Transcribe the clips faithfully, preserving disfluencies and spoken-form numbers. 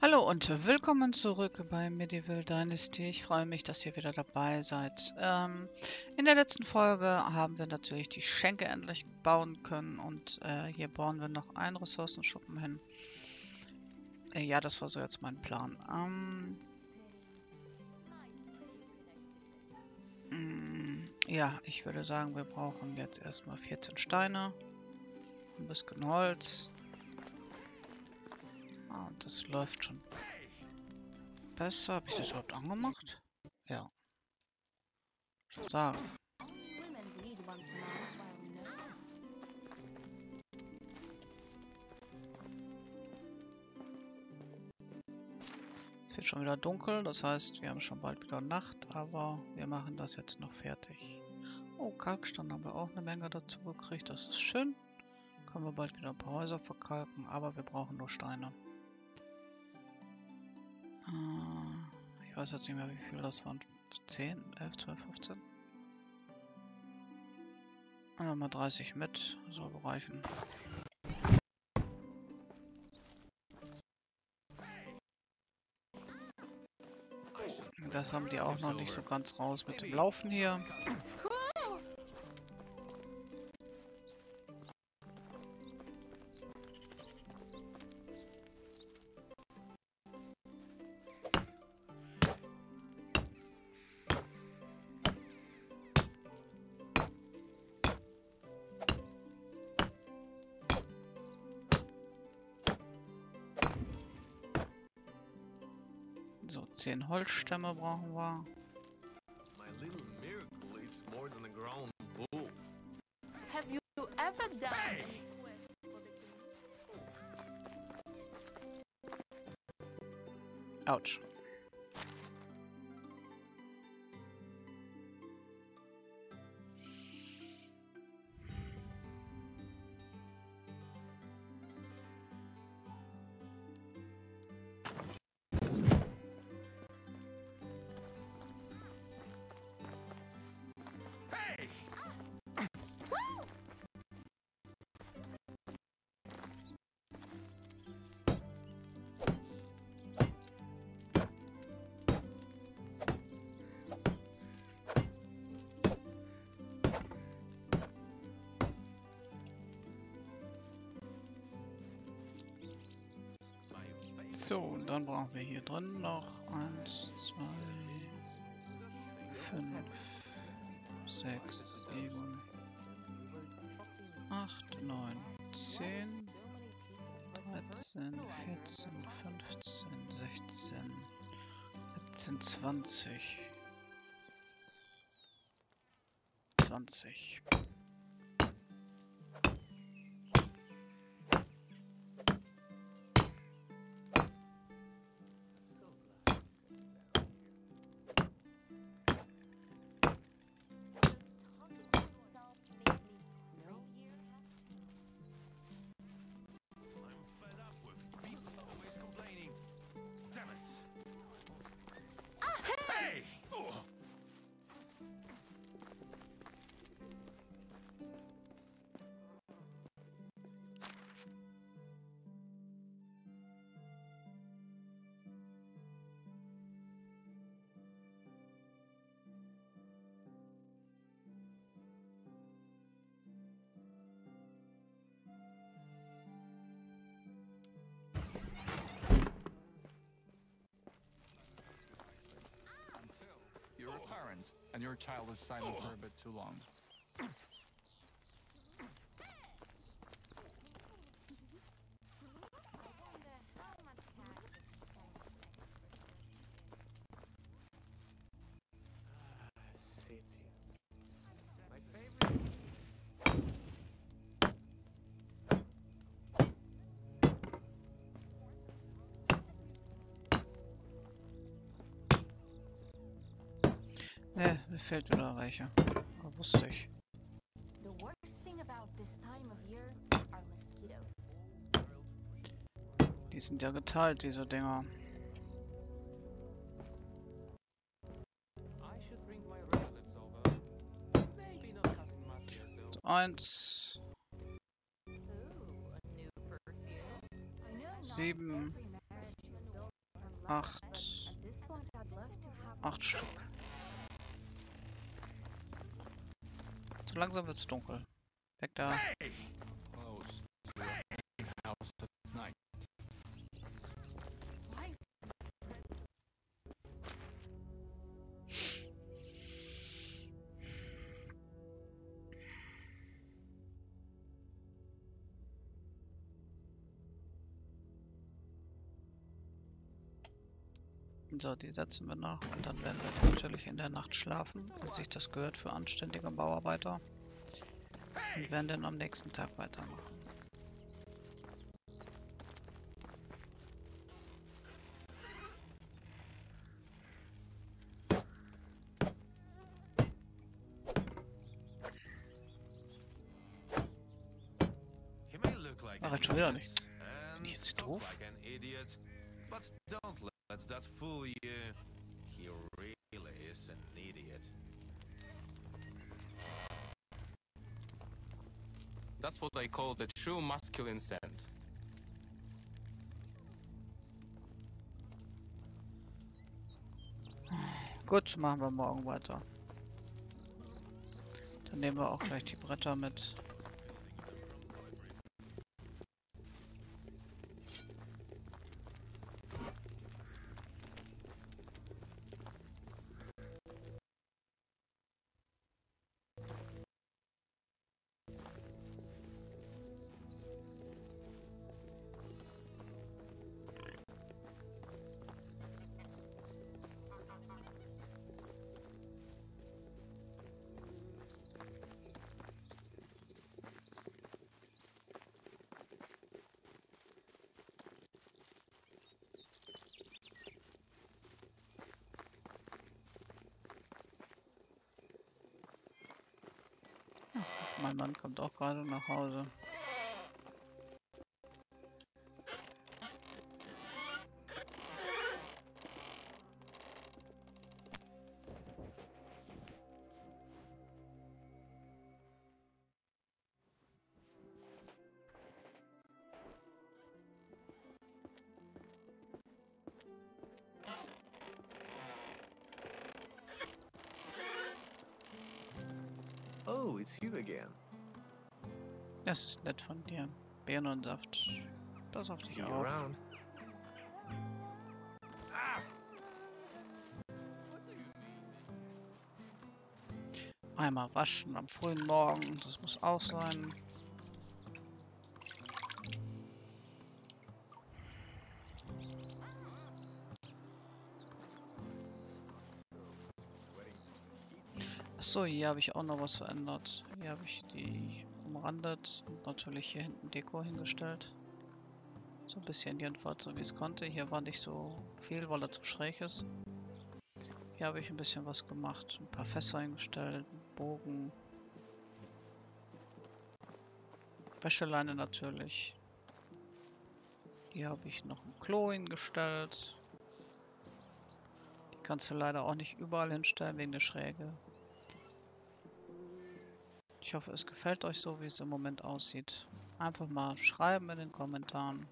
Hallo und willkommen zurück bei Medieval Dynasty. Ich freue mich, dass ihr wieder dabei seid. Ähm, in der letzten Folge haben wir natürlich die Schenke endlich bauen können und äh, hier bauen wir noch einen Ressourcenschuppen hin. Äh, ja, das war so jetzt mein Plan. Ähm, mh, ja, ich würde sagen, wir brauchen jetzt erstmal vierzehn Steine, ein bisschen Holz. Ah, und das läuft schon besser. Habe ich das überhaupt angemacht? Ja, schon sagen. Es wird schon wieder dunkel, das heißt, wir haben schon bald wieder Nacht, aber wir machen das jetzt noch fertig. Oh, Kalkstein haben wir auch eine Menge dazu gekriegt, das ist schön. Können wir bald wieder ein paar Häuser verkalken, aber wir brauchen nur Steine. Äh, ich weiß jetzt nicht mehr, wie viel das waren. zehn, elf, zwölf, fünfzehn? Nehmen wir mal dreißig mit, soll reichen. Das haben die auch noch nicht so ganz raus mit dem Laufen hier. So, zehn Holzstämme brauchen wir. Have you ever done? Autsch. So, und dann brauchen wir hier drin noch eins, zwei, fünf, sechs, sieben, acht, neun, zehn, dreizehn, vierzehn, fünfzehn, sechzehn, siebzehn, zwanzig. zwanzig. You're a parent, and your child is silent for a bit too long. Ne, mir fehlt wieder welche. Aber wusste ich. The worst thing about this time of year are mosquitoes. Die sind ja geteilt, diese Dinger. So, eins, sieben, Acht. At this point, I'd love to have Acht Stück. So langsam wird's dunkel. Weg da. Close to a house at night. why is So, die setzen wir noch und dann werden wir natürlich in der Nacht schlafen, wie sich das gehört für anständige Bauarbeiter. Und werden dann am nächsten Tag weitermachen. He may look like Ach, an jetzt schon wieder idiot nicht. and Bin ich jetzt talk doof? like an idiot, but don't let that fool you. He really is an idiot. That's what I call the true masculine scent. Gut, machen wir morgen weiter. Dann nehmen wir auch gleich die Bretter mit. Mein Mann kommt auch gerade nach Hause. Oh, it's you again. Das ist nett von dir. Beeren und Saft. Pass auf See dich you auf. around. Einmal waschen am frühen Morgen. Das muss auch sein. Achso, hier habe ich auch noch was verändert. Hier habe ich die umrandet und natürlich hier hinten Deko hingestellt. So ein bisschen jedenfalls, so wie es konnte. Hier war nicht so viel, weil er zu schräg ist. Hier habe ich ein bisschen was gemacht. Ein paar Fässer hingestellt, einen Bogen. Wäscheleine natürlich. Hier habe ich noch ein Klo hingestellt. Die kannst du leider auch nicht überall hinstellen wegen der Schräge. Ich hoffe, es gefällt euch so, wie es im Moment aussieht. Einfach mal schreiben in den Kommentaren.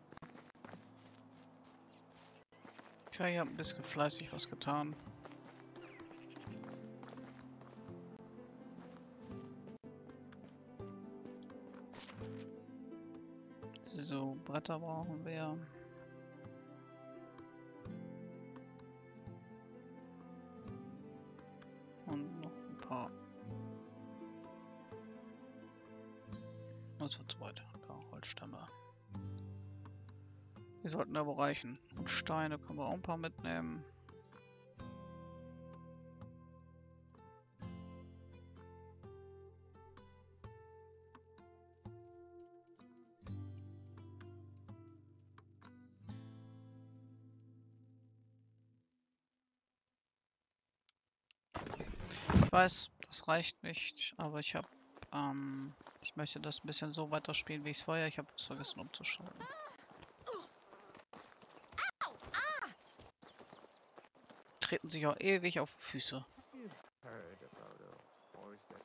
Tja, ich habe ein bisschen fleißig was getan. So, Bretter brauchen wir. Und noch ein paar. Und so zweit. Ein paar Holzstämme. Die sollten aber reichen. Und Steine können wir auch ein paar mitnehmen. Ich weiß, das reicht nicht, aber ich habe, ähm, ich möchte das ein bisschen so weiterspielen, wie ich es vorher. Ich habe es vergessen umzuschalten. Treten sich auch ewig auf Füße. Heard about a horse that...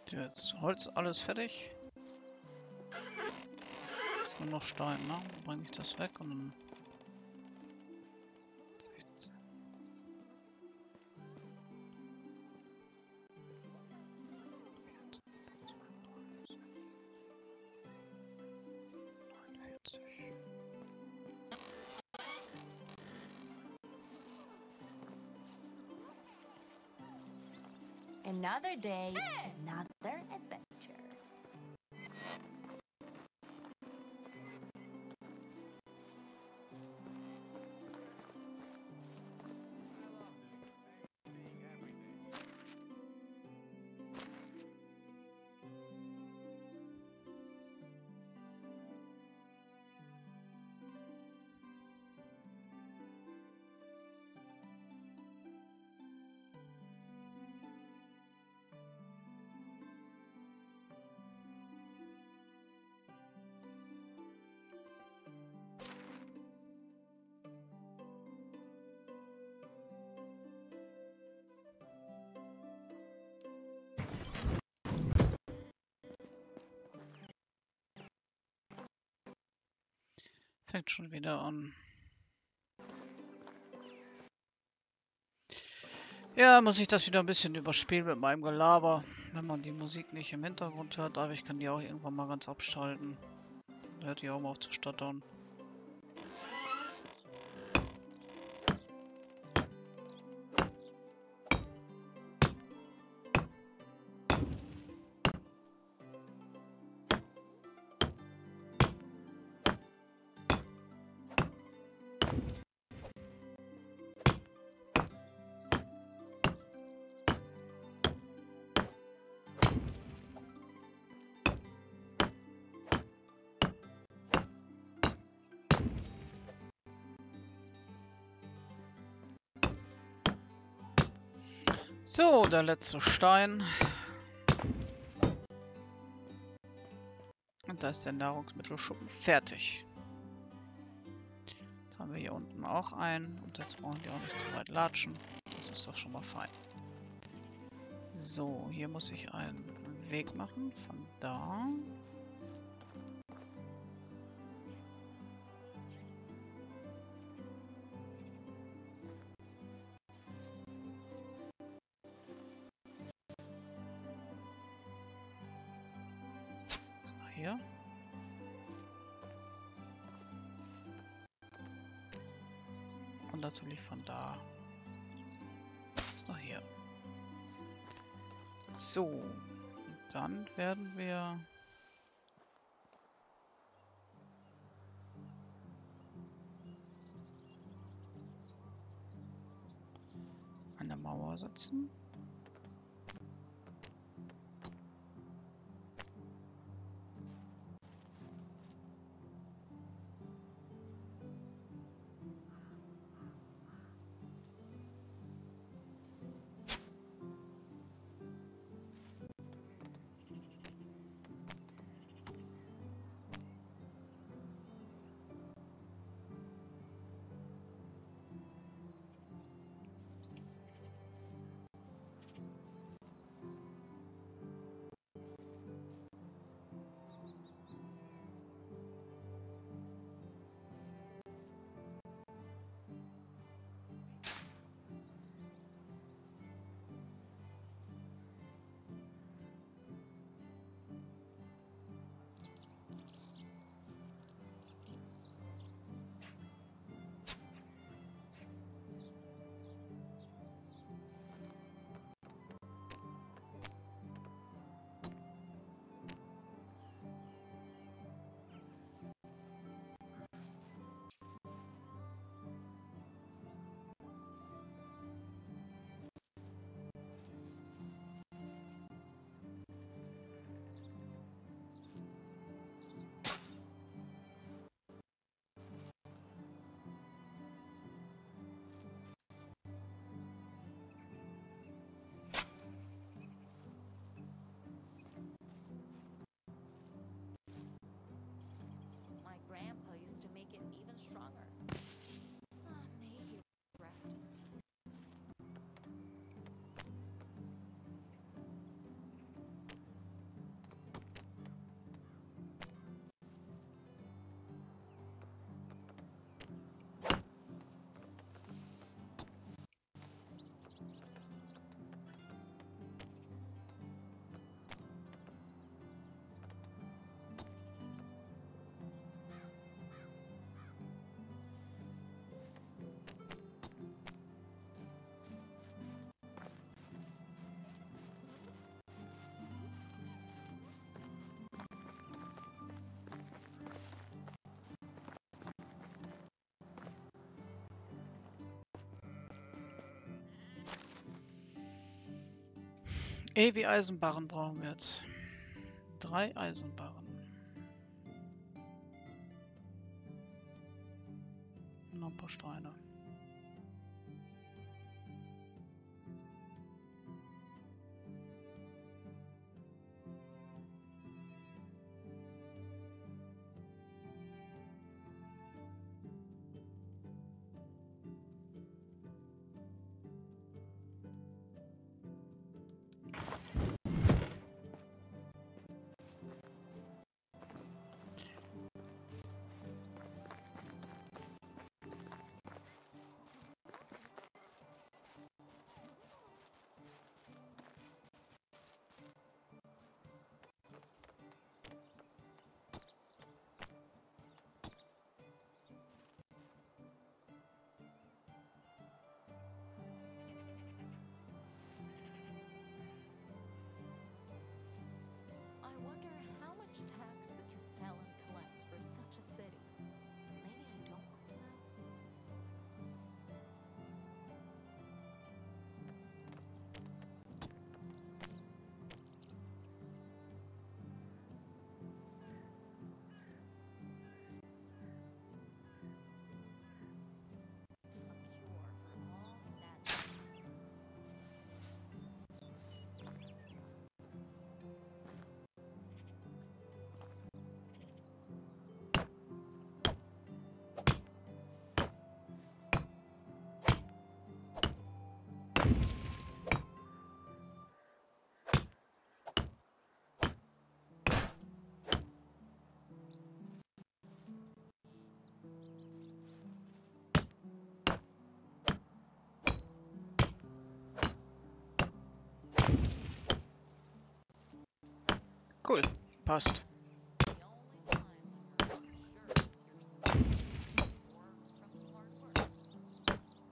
Jetzt Holz alles fertig. Nur noch Stein, ne? Dann bringe ich das weg und dann. Another day, another adventure. Fängt schon wieder an. Ja, muss ich das wieder ein bisschen überspielen mit meinem Gelaber. Wenn man die Musik nicht im Hintergrund hört, aber ich kann die auch irgendwann mal ganz abschalten. Dann hört die auch mal auf zu stottern. So, der letzte Stein. Und da ist der Nahrungsmittelschuppen fertig. Jetzt haben wir hier unten auch einen. Und jetzt brauchen die auch nicht zu weit latschen. Das ist doch schon mal fein. So, hier muss ich einen Weg machen. Von da. Hier. Und natürlich von da. Bis nach hier. So. Und dann werden wir an der Mauer setzen. E wie Eisenbarren brauchen wir jetzt. Drei Eisenbarren. Und noch ein paar Steine. I wonder how much tax the Castellan collects for such a city. Maybe I don't want to know. A cure for all sadness. Cool, passt. The only time when you're not sure if you're surviving or from hard work.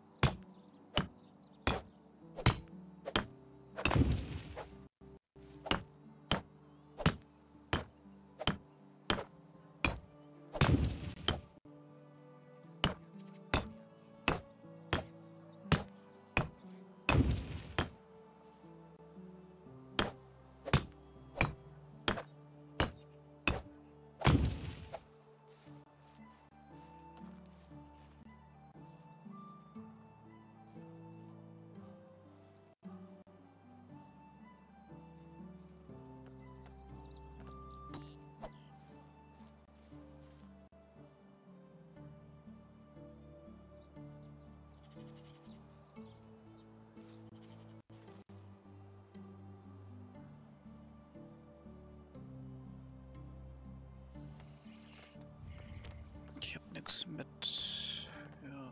Ich habe nichts mit. Ja.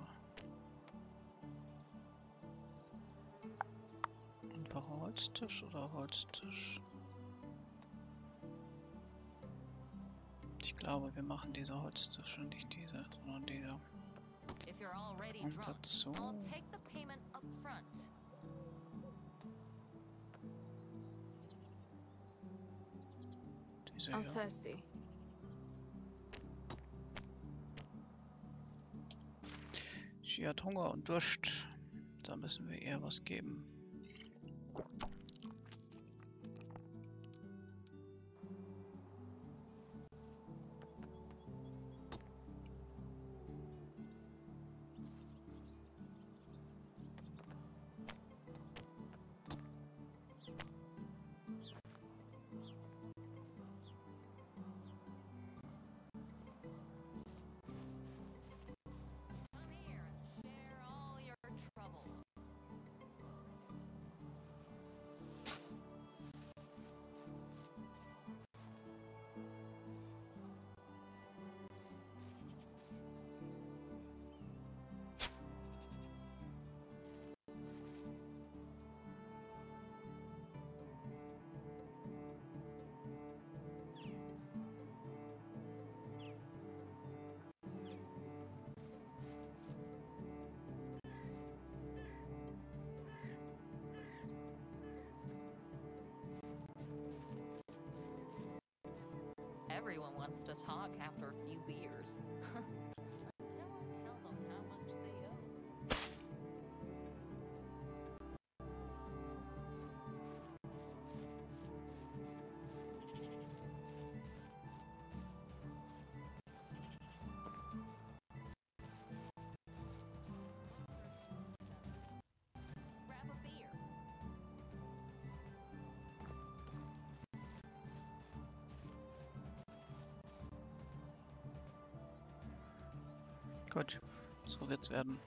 Einfach Holztisch oder Holztisch? Ich glaube, wir machen diese Holztische, nicht diese, sondern diese. If you're already Und drunk, dazu. I'll take the payment up front. Diese I'm hier. thirsty. Sie hat Hunger und Durst. Da müssen wir ihr was geben. Come here and share all your troubles. Everyone wants to talk after a few beers. Until I tell them how much they owe. Gut, so wird's werden.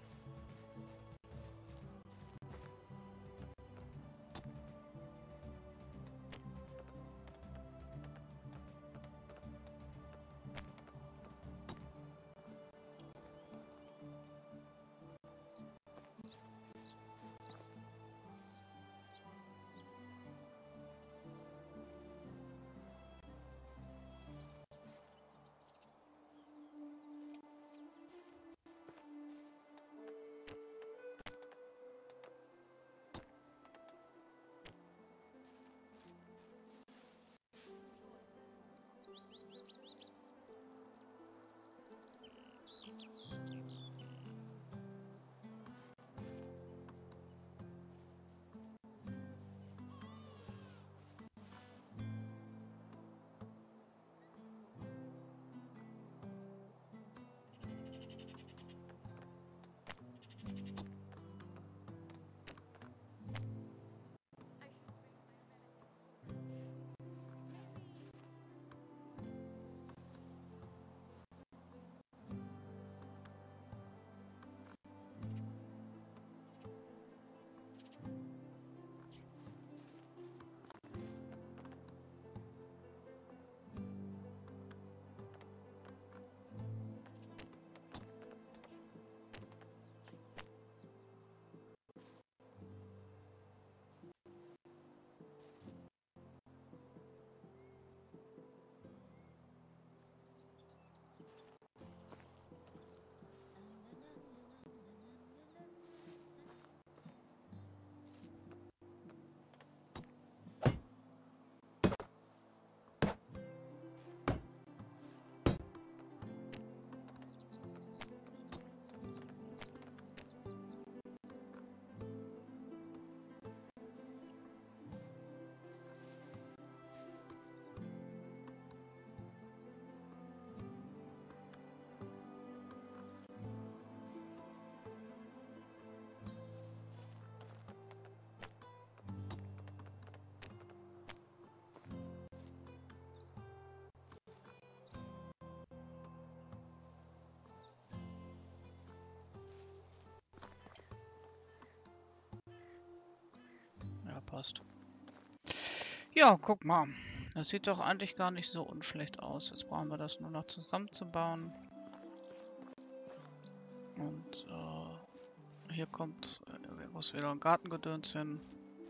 Ja, passt. Ja, guck mal. Das sieht doch eigentlich gar nicht so unschlecht aus. Jetzt brauchen wir das nur noch zusammenzubauen. Und äh, hier kommt äh, muss wieder ein Gartengedöns hin.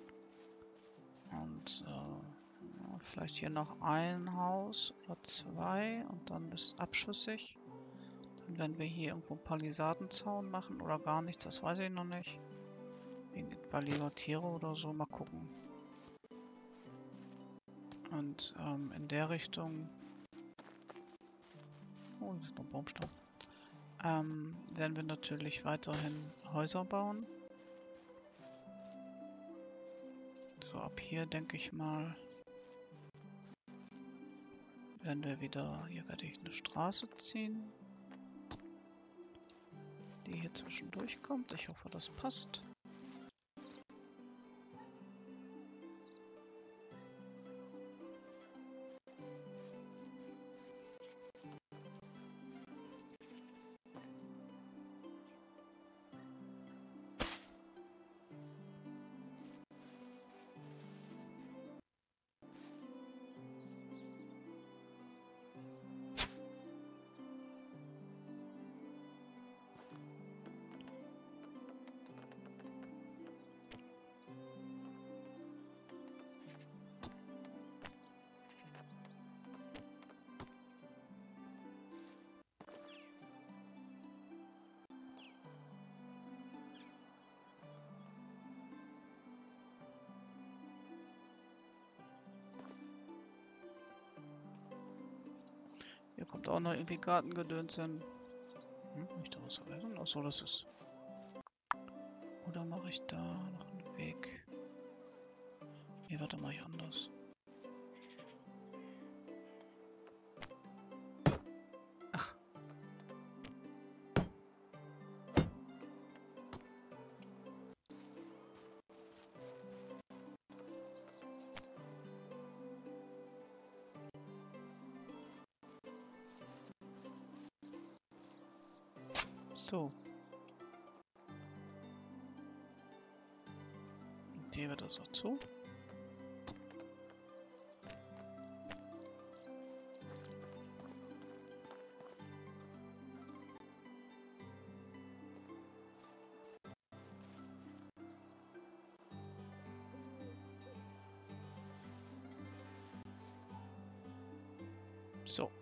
Und äh, vielleicht hier noch ein Haus oder zwei und dann ist abschüssig. Dann werden wir hier irgendwo einen Palisadenzaun machen oder gar nichts, das weiß ich noch nicht. Wegen etwa lieber Tiere oder so, mal gucken. Und ähm, in der Richtung... Oh, das ist noch Baumstamm. Ähm, werden wir natürlich weiterhin Häuser bauen. So, ab hier denke ich mal, werden wir wieder, hier werde ich eine Straße ziehen, die hier zwischendurch kommt. Ich hoffe, das passt. Hier kommt auch noch irgendwie Gartengedöns hin. Hm, hab ich da was vergessen? Achso, das ist... Oder mache ich da noch einen Weg? Nee, warte, mache ich anders. Ach. So. Und die wird das auch zu. So.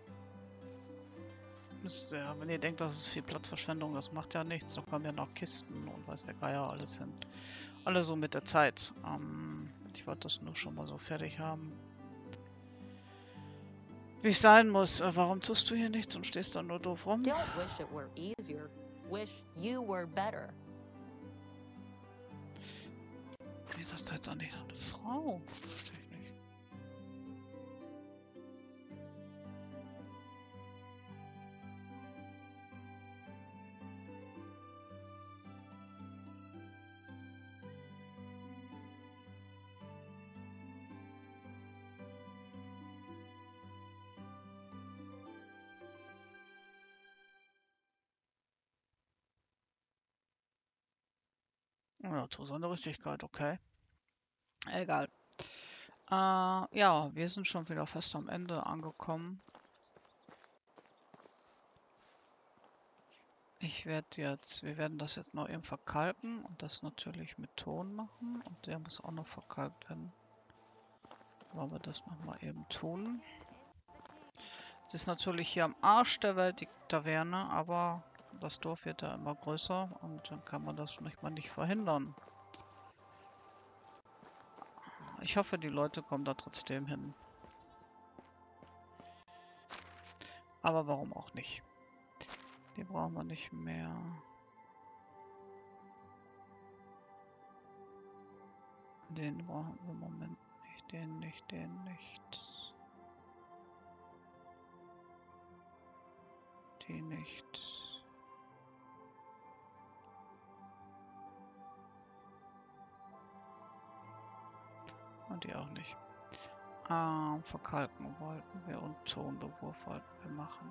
Ist, ja, wenn ihr denkt, das ist viel Platzverschwendung, das macht ja nichts. Da kommen ja noch Kisten und weiß der Geier alles hin. Alle so mit der Zeit. Ähm, ich wollte das nur schon mal so fertig haben. Wie es sein muss. Äh, warum tust du hier nichts und stehst da nur doof rum? Don't wish it were easier. Wish you were better. Wieso ist da jetzt eigentlich noch eine Frau? Verstehe ich nicht. Ja, zu seiner Richtigkeit, okay. Egal. Äh, ja, wir sind schon wieder fast am Ende angekommen. Ich werde jetzt, wir werden das jetzt noch eben verkalken und das natürlich mit Ton machen. Und der muss auch noch verkalkt werden. Wollen wir das nochmal eben tun. Es ist natürlich hier am Arsch der Welt die Taverne, aber das Dorf wird da immer größer und dann kann man das nicht mal nicht verhindern. Ich hoffe, die Leute kommen da trotzdem hin. Aber warum auch nicht? Die brauchen wir nicht mehr. Den brauchen wir im Moment nicht. Den nicht, den nicht. Die nicht. Und die auch nicht. Ah, verkalken wollten wir und Tonbewurf wollten wir machen.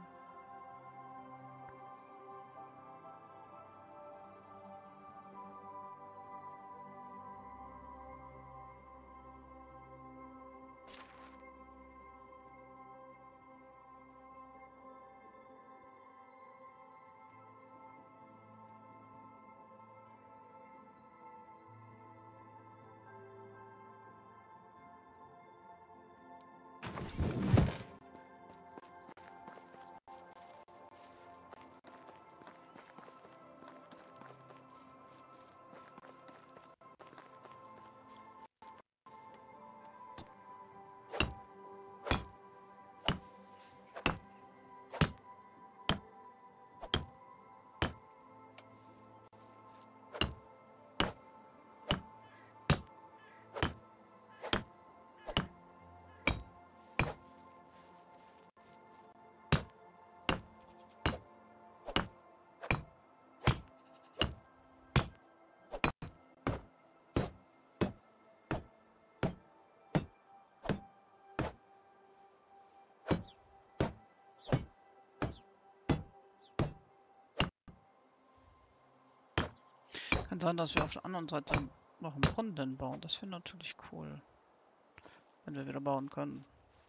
Kann sein, dass wir auf der anderen Seite noch einen Brunnen bauen. Das wäre natürlich cool, wenn wir wieder bauen können.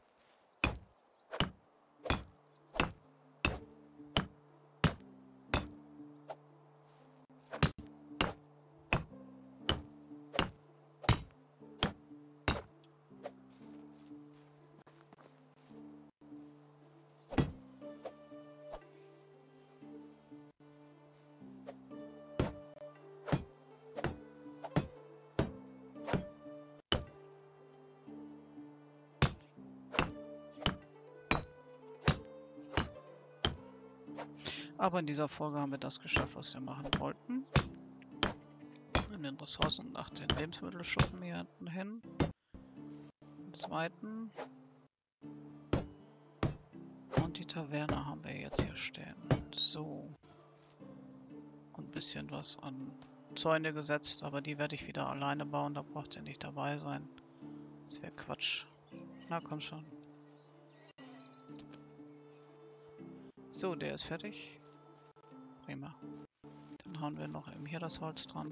Aber in dieser Folge haben wir das geschafft, was wir machen wollten. In den Ressourcen nach den Lebensmittelschuppen hier hinten hin. Den zweiten. Und die Taverne haben wir jetzt hier stehen. So. Und ein bisschen was an Zäune gesetzt, aber die werde ich wieder alleine bauen, da braucht ihr nicht dabei sein. Das wäre Quatsch. Na komm schon. So, der ist fertig. Prima. Dann hauen wir noch eben hier das Holz dran.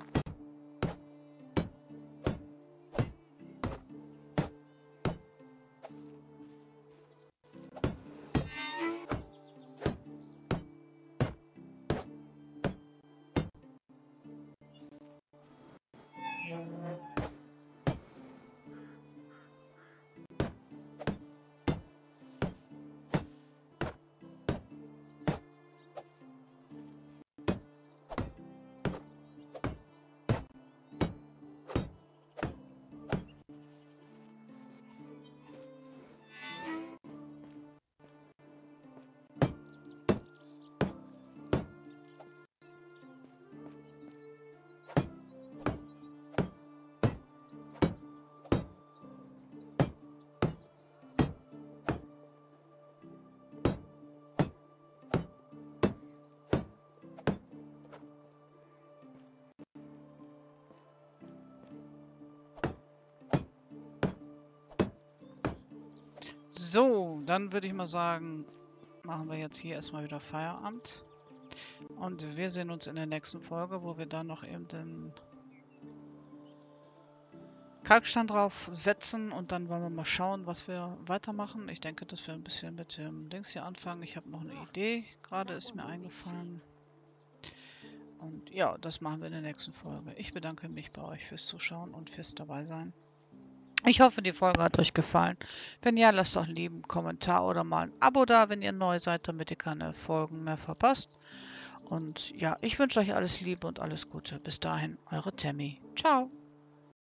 So, dann würde ich mal sagen, machen wir jetzt hier erstmal wieder Feierabend. Und wir sehen uns in der nächsten Folge, wo wir dann noch eben den Kalkstein drauf setzen und dann wollen wir mal schauen, was wir weitermachen. Ich denke, dass wir ein bisschen mit dem Dings hier anfangen. Ich habe noch eine Idee, gerade ist mir eingefallen. Und ja, das machen wir in der nächsten Folge. Ich bedanke mich bei euch fürs Zuschauen und fürs Dabeisein. Ich hoffe, die Folge hat euch gefallen. Wenn ja, lasst doch einen lieben Kommentar oder mal ein Abo da, wenn ihr neu seid, damit ihr keine Folgen mehr verpasst. Und ja, ich wünsche euch alles Liebe und alles Gute. Bis dahin, eure Tammy. Ciao.